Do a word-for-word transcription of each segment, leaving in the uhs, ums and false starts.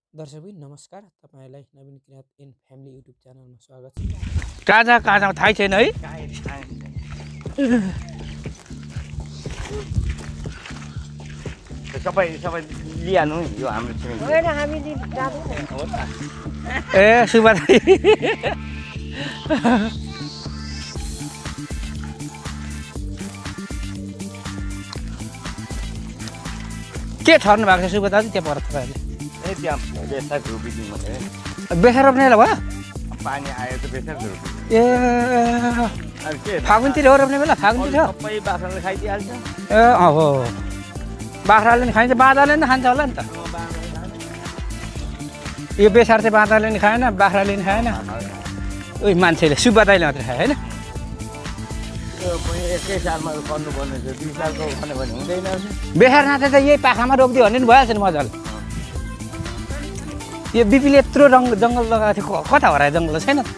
दर्शकबिन नमस्कार, तपाईलाई नवीन किरात इन फ्यामिली युट्युब च्यानलमा स्वागत छ। कहाँ जहाँ कहाँ जहाँ थाहै छैन है। सबै सबै लिहाल्नु यो हाम्रो छिमेकी होइन हामी जाँदैछौँ। ए सुब्बा दाइ के ठर्नु भएको छ सुब्बा दाजु त्यहाँ पर तपाईँहरूले? ए त्यहाँ बेसार रोपिदिउँ भने बेसार रोप्ने बेला भयो? पानी आयो त बेसार रोपिदिउँ। ए अब के फागुनतिर हो रोप्ने बेला? फागुनतिर हो? सबै बाख्राले खाइदिइहाल्छ। ए अँ हो बाख्राले नि खाइन्छ, बाँदरले नि खान्छ होला नि त। यो बेसार चाहिँ बाँदरले नि खाएन, बाख्राले नि खाएन, उही मान्छेले सुब्बा दाइले मात्रै खायो होइन। यो एकै सालमा गर्नुपर्ने थियो, दुई सालको खाने भने हुँदैन। बेसार नाथे त यही पाखामा रोपिदियो भने नि भइहाल्छ नि मजाले। यो बिपीले यत्रो रङ जङ्गल लगाएको थियो, कता हरायो जङ्गल छैन त?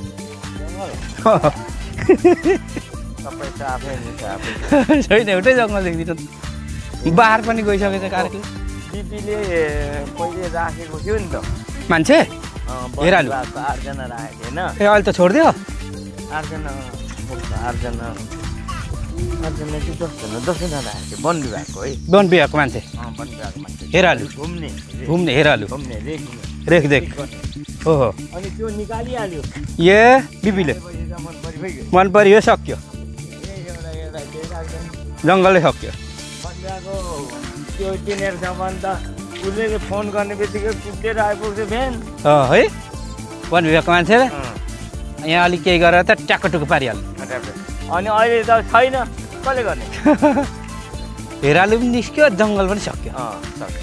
सबै त आफै आफै छैन, एउटै जङ्गल देख्दिनँ। बाहार पनि गइसकेछ कार्यक्रम। बिपीले पहिले राखेको थियो नि त मान्छे हेरालु आठजना राखेको होइन। ए अहिले त छोडिदियो। आठजना आठजना आठजना कि दसजना दसजना राखेको थियो वन विभागको है। वन विभागको मान्छे अँ वन विभागको मान्छे हेरालु घुम्ने घुम्ने हेरालु घुम्ने रेख रेखदेख हो हो। अनि त्यो निकालिहाल्यो। ए बिपीले मन परिभइगयो। मन परियो, सक्यो, एउटा एउटा केही राख्दैन। जङ्गलै सक्यो। बन्दाको त्यो तिनीहरू सामान त उसले फोन गर्ने बित्तिकै कुदेर आइपुग्छ बिहान। अँ है वन विभागको मान्छेले अँ, यहाँ अलिक केही गरेर त ट्याक्कटुक्क पारिहाल्नु। अनि अहिले त छैन, कसले गर्ने? हेरालु पनि निस्क्यो, जङ्गल पनि सक्यो। अँ सक्यो।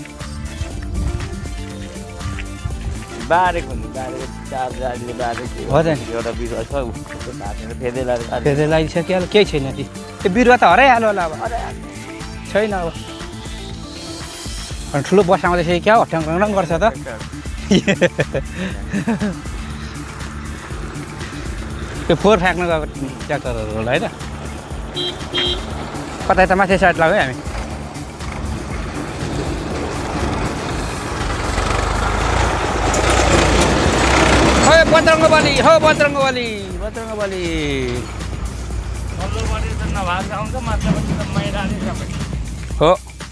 बारेको नि बारेको चार जातले बारेको हो त नि। एउटा बिरुवा छ उसको काटेर फेदै लगाएर फेरि लगाइसक्यो, केही छैन ती। त्यो बिरुवा त हराइहाल्यो होला अब, छैन अब। अनि ठुलो बस आउँदैछ क्या हो, ठ्याङ गर्छ त। त्यो फोहोर फ्याँक्न गएको ट्र्याक्टरहरू होला होइन। कतै त माथि साइड लाग्यो हामी। हो बजरङ्ग बली, हो बजरङ्ग बली, बजरङ्ग बली नभएको आउँछ मात्र मैदाले सबै हो।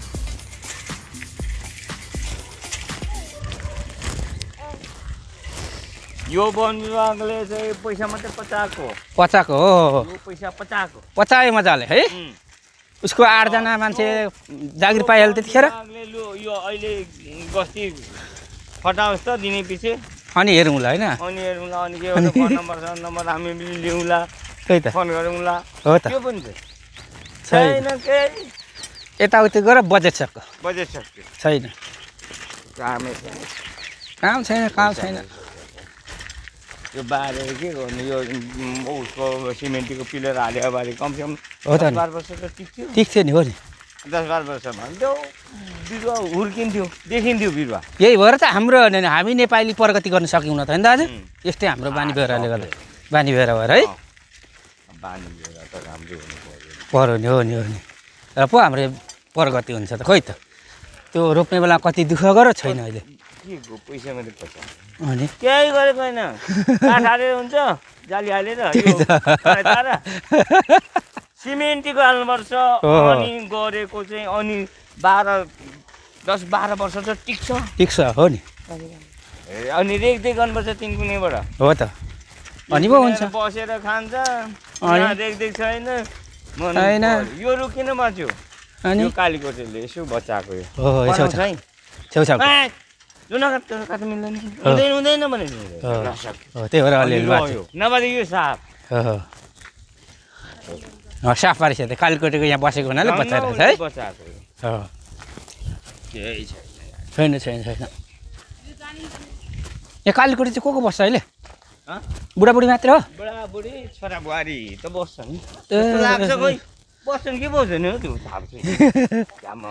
यो वन विभागले चाहिँ पैसा मात्रै पचाएको पचाएको हो, यो पैसा पचाएको पचायो मजाले है। उसको आठजना मान्छे जागिर पाइहाल्यो त्यतिखेर। विभागले लु यो अहिले गस्ती फटाओस् त दिने पछि अनि हेरौँला होइन। अनि हेरौँला। अनि के एउटा फोन नम्बर छ, नम्बर हामी पनि लिउँला, त्यही त फोन गरौँला। हो त। त्यो पनि छ छैन, छैन केही। यताउति गएर बजेट सक्यो, बजेट सक्यो। छैन, कामै छैन। काम छैन, काम छैन। यो बारेर के गर्नु? यो उसको सिमेन्टको पिलर हाल्यो बारे कमसेकम हो त दस नि। बाह्र वर्ष त टिक्थ्यो। ठिक थियो नि, हो नि। दस बाह्र वर्ष भन्थ्यो बिरुवा हुर्किन्थ्यो, देखिन्थ्यो बिरुवा। यही भएर त हाम्रो हामी नेपाली प्रगति गर्न सक्यौँ न त होइन दाजु। यस्तै हाम्रो बानी बेहोराले गर्दा, बानी बेहोरा भएर है। बानी बेहोरा त राम्रो हुनु पर्यो। पऱ्यो नि, हो नि, हो नि। र पो हाम्रो प्रगति हुन्छ त। खोइ त त्यो रोप्ने बेला कति दुःख गर छैन अहिले। के को पैसा मात्रै पैसा अनि केही गरेको होइन। काठ हालेर हुन्छ, जाली हालेर सिमेन्टको हाल्नुपर्छ। अनि गरेको चाहिँ अनि बाह्र दस बाह्र वर्ष चाहिँ टिक्छ। ठिक छ, हो नि। अनि रेखदेख गर्नुपर्छ तिन कुनैबाट। हो त अनि पो हुन्छ। बसेर खान्छ, रेखदेख छैन छैन। यो रुख किन बाँच्यो? अनि यो कालीकोटेले यसो बचाएको यो हो हो, यसो छ छेउछाउ। जुन काट्नु मिल्दैन, हुँदैन हुँदैन भने हो, त्यही भएर अलिअलि बाँच्यो। नभए यो साफ हो हो, साफ पारिसक्यो त। कालीकोटेको यहाँ बसेको हुनाले बचाएर है। बचाएको हो, केही छैन। छैन छैन छैन। यहाँ कालीकोटे चाहिँ को को बस्छ अहिले? हँ? बुढाबुढी मात्र हो? बुढाबुढी छोरा बुहारी त बस्छन्। त्यस्तो लाग्छ खोइ बस्छन् कि बस्छन् हो, त्यो थाहा छैन।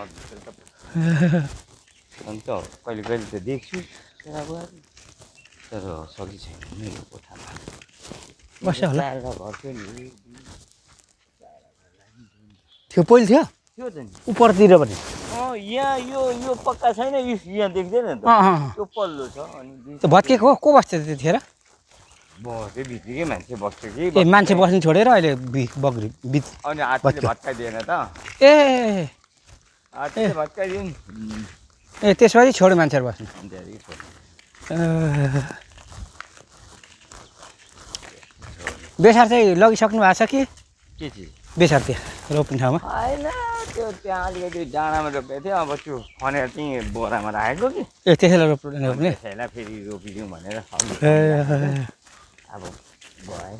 अन्त कहिले कहिले त देख्छु छोरा बुहारी, तर सकी छैन मेरो कोठामा बस्छ होला। घर थियो नि, थियो पहिले थियो थियो त नि उपरतिर पनि। अँ यहाँ यो यो पक्का छैन यो यहाँ देख्दैन नि त अँ अँ त्यो पल्लो छ अनि त्यो भत्किएको हो को बस्थ्यो त्यतिखेर बस्यो भित्रिकै मान्छे बस्छ कि ए मान्छे बस्नु छोडेर अहिले बि बग्री बिच अनि हात्तीले भत्काइदिएन त ए हात्तीले भत्काइदियो नि ए त्यसपछि छोड्यो मान्छेहरू बस्नु त्यहाँदेखि छोड्यो। बेसार चाहिँ लगिसक्नु भएको छ कि के चिज बेसार त्यहाँ रोप्ने ठाउँमा होइन त्यो त्यहाँ अलिकति डाँडामा रोपेको थियो अब त्यो खनेर चाहिँ बोरामा राखेको कि ए त्यसैलाई रोप्ने रोप्ने त्यसैलाई फेरि रोपिदिउँ भनेर ए अब भएर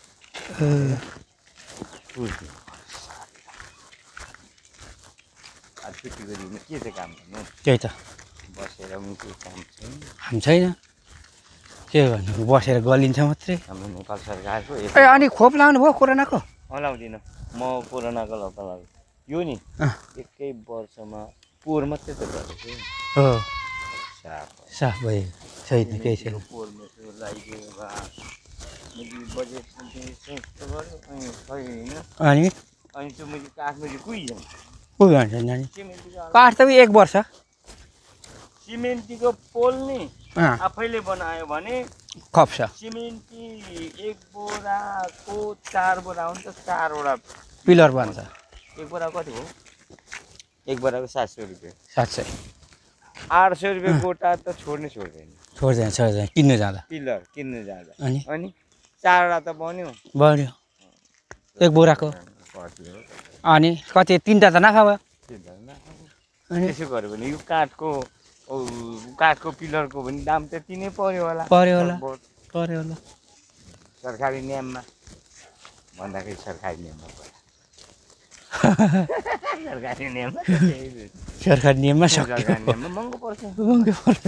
छुट्टी गरिदिनु के चाहिँ काम गर्नु त्यही त बसेर पनि केही काम छैन हामी छैन के भन्नु बसेर गलिन्छ मात्रै हाम्रो नेपाल सरकारको ए अनि खोप लाउनु भयो कोरोनाको लाउँदिनँ म कोरोनाको लता लाग्यो यो नि एकै वर्षमा पोहोर मात्रै त गरेको हो साफ साफ भयो छैन केही छैन पोहोर मेसो लगाइदियो बा मैले बजेट यस्तो गऱ्यो अनि छैन अनि अनि त्यो मैले काठमा चाहिँ कुहिजाउँ को भन्छ नानी सिमेन्टीको काठ त एक वर्ष सिमेन्टीको पोल नि अँ आफैले बनायो भने खप्छ सिमेन्टी एक बोराको चार बोरा हुन्छ चारवटा पिलर बन्छ एक बोरा कति हो एक बोराको सात सय रुपियाँ सात सय आठ सय रुपियाँ गोटा त छोड्नै छोड्दैन छोड्दैन छोड्दैन किन्नु जाँदा पिलर किन्नु जाँदा अनि अनि चारवटा त बन्यो बन्यो एक बोराको कति हो अनि कति तिनवटा त नाफा भयो अनि त्यसो गऱ्यो भने यो काठको काठको पिलरको पनि दाम त्यति नै पर्यो होला पर्यो होला पर्यो होला सरकारी नियममा भन्दाखेरि सरकारी नियममा पर्यो सरकारी नियममा सरकारी नियममा सक्यो सरकारी नियममा महँगो पर्छ महँगो पर्छ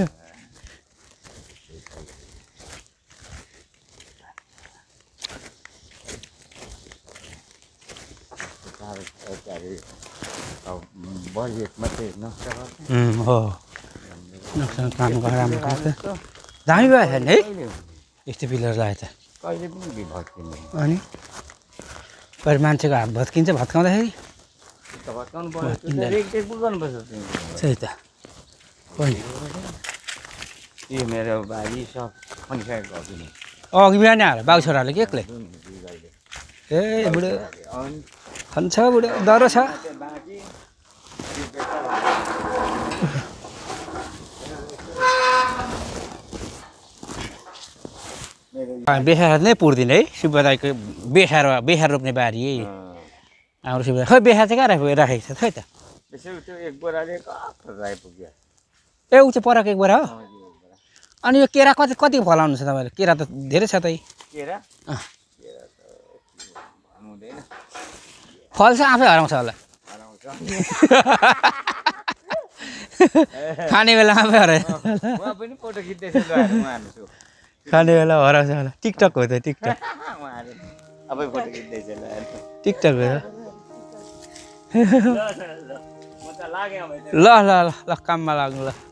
बजेट मात्रै नष्ट गर्छ हो नोक्सान काम राम्रो गर्छ दामी भयो नि है यस्तो पिलर लगायो त कहिले पनि भत्किने अनि पर मान्छेको हात भत्किन्छ भत्काउँदाखेरि भत्काउनु पर्यो रेखदेख पो गर्नुपर्छ त्यही त यो मेरो बारी सब खनिसकेको घटिने अघि बिहान आएर बाउ छोराले के एक्लै ए बुढो खन्छ बुढो डह्रो छ बेसार नै पुर्दिन है सुब्बा दाइको बेसार बेसार रोप्ने बारी है हाम्रो सुब्बा खै बेसार चाहिँ कहाँ राखेको राखेको छ खै त त्यो एक बोराले कहाँ आइपुग्यो ए ऊ चाहिँ परको एक बोरा हो अनि यो केरा कति कति फलाउनु छ तपाईँले केरा त धेरै छ त केरा अँ केरा त हुँदैन फल्छ आफै हराउँछ होला हराउँछ खाने बेला आफै हराउँछ उहाँ पनि फोटो खिच्दैछ उहाँहरू खाने बेला हराउँछ होला टिकटक हो त टिकटक उहाँहरू आफै फोटो खिच्दैछ टिकटक हो ल ल ल म त लागेँ ल ल ल ल काममा लाग्नु ल